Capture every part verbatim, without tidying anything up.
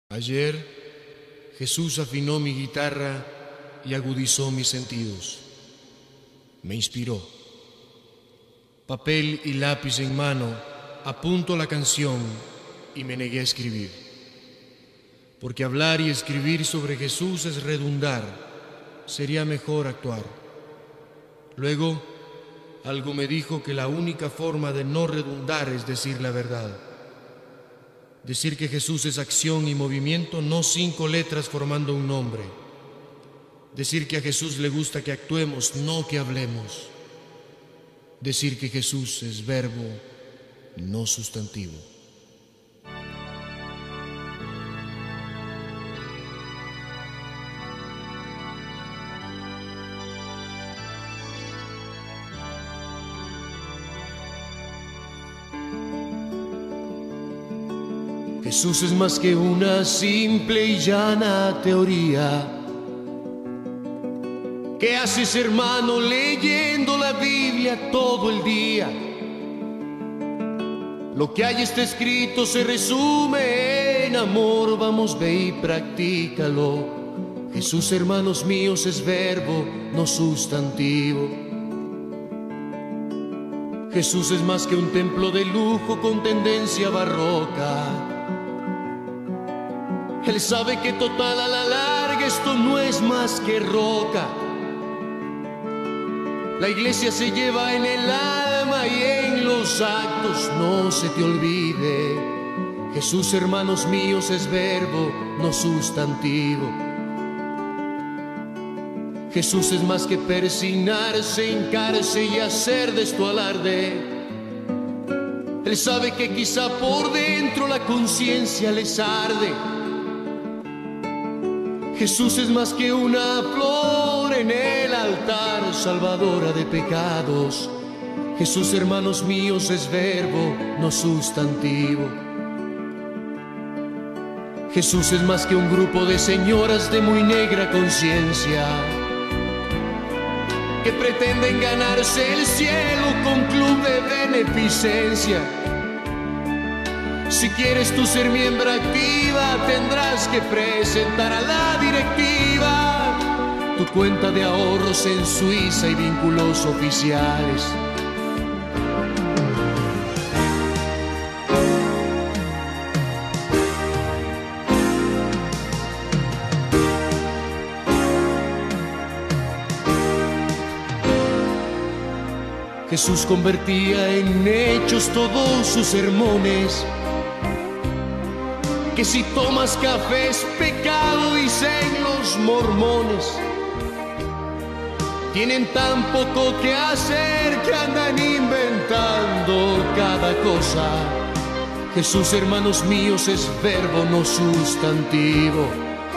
Ayer Jesús afinó mi guitarra y agudizó mis sentidos. Me inspiró. Papel y lápiz en mano, apunto la canción y me negué a escribir. Porque hablar y escribir sobre Jesús es redundar, sería mejor actuar. Luego, algo me dijo que la única forma de no redundar es decir la verdad. Decir que Jesús es acción y movimiento, no cinco letras formando un nombre. Decir que a Jesús le gusta que actuemos, no que hablemos. Decir que Jesús es verbo, no sustantivo. Jesús es más que una simple y llana teoría. ¿Qué haces, hermano, leyendo la Biblia todo el día? Lo que hay está escrito se resume en amor. Vamos, ve y practícalo. Jesús, hermanos míos, es verbo, no sustantivo. Jesús es más que un templo de lujo con tendencia barroca. Él sabe que total a la larga esto no es más que roca. La iglesia se lleva en el alma y en los actos, no se te olvide. Jesús, hermanos míos, es verbo, no sustantivo. Jesús es más que persignarse, hincarse y hacer de esto alarde. Él sabe que quizá por dentro la conciencia les arde. Jesús es más que una flor en el altar, salvadora de pecados. Jesús, hermanos míos, es verbo, no sustantivo. Jesús es más que un grupo de señoras de muy negra conciencia que pretenden ganarse el cielo con club de beneficencia. Si quieres tú ser miembro activa, tendrás que presentar a la directiva tu cuenta de ahorros en Suiza y vínculos oficiales. Jesús convertía en hechos todos sus sermones. Que si tomas café es pecado, dicen los mormones. Tienen tan poco que hacer que andan inventando cada cosa. Jesús, hermanos míos, es verbo, no sustantivo.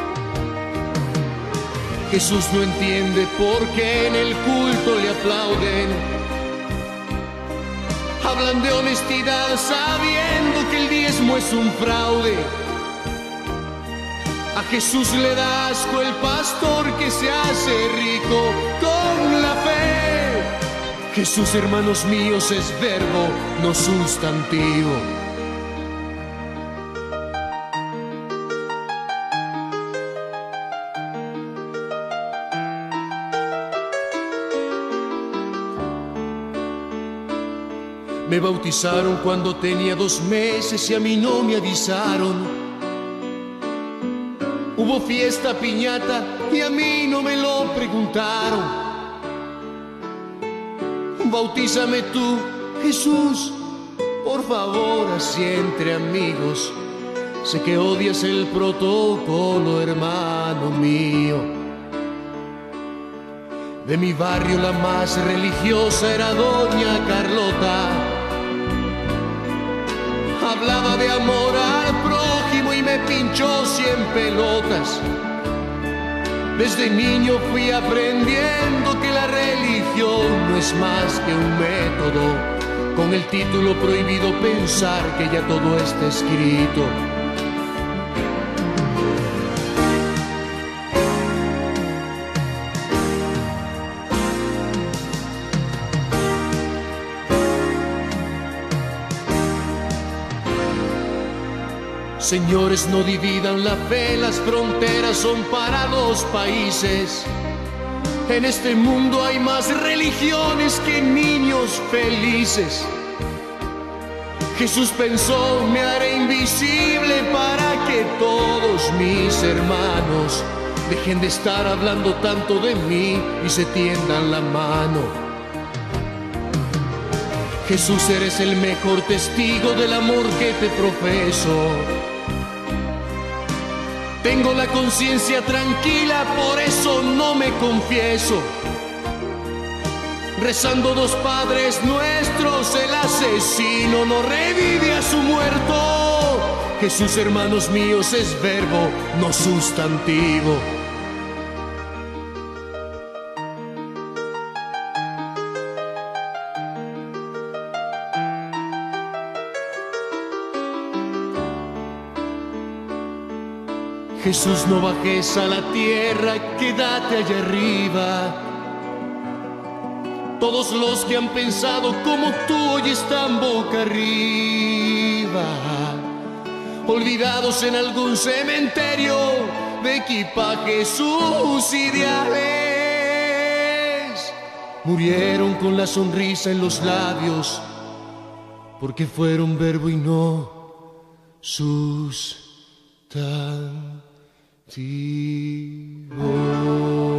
Jesús no entiende por qué en el culto le aplauden. Hablan de honestidad sabiendo que el diezmo es un fraude. A Jesús le da asco el pastor que se hace rico con la fe. Jesús, hermanos míos, es verbo, no sustantivo. Me bautizaron cuando tenía dos meses y a mí no me avisaron. Hubo fiesta, piñata y a mí no me lo preguntaron. Bautízame tú, Jesús, por favor, así entre amigos. Sé que odias el protocolo, hermano mío. De mi barrio la más religiosa era doña Carlota. Hablaba de amor al prójimo y me pinchó cien pelotas. Desde niño fui aprendiendo que la religión no es más que un método, con el título prohibido pensar que ya todo está escrito. Señores, no dividan la fe, las fronteras son para los países. En este mundo hay más religiones que niños felices. Jesús pensó, me haré invisible para que todos mis hermanos dejen de estar hablando tanto de mí y se tiendan la mano. Jesús, eres el mejor testigo del amor que te profeso. Tengo la conciencia tranquila, por eso no me confieso. Rezando dos Padres Nuestros, el asesino no revive a su muerto. Jesús, hermanos míos, es verbo, no sustantivo. Jesús, no bajes a la tierra, quédate allá arriba. Todos los que han pensado como tú hoy están boca arriba, olvidados en algún cementerio de equipajes sus ideales. Murieron con la sonrisa en los labios, porque fueron verbo y no sustantivo.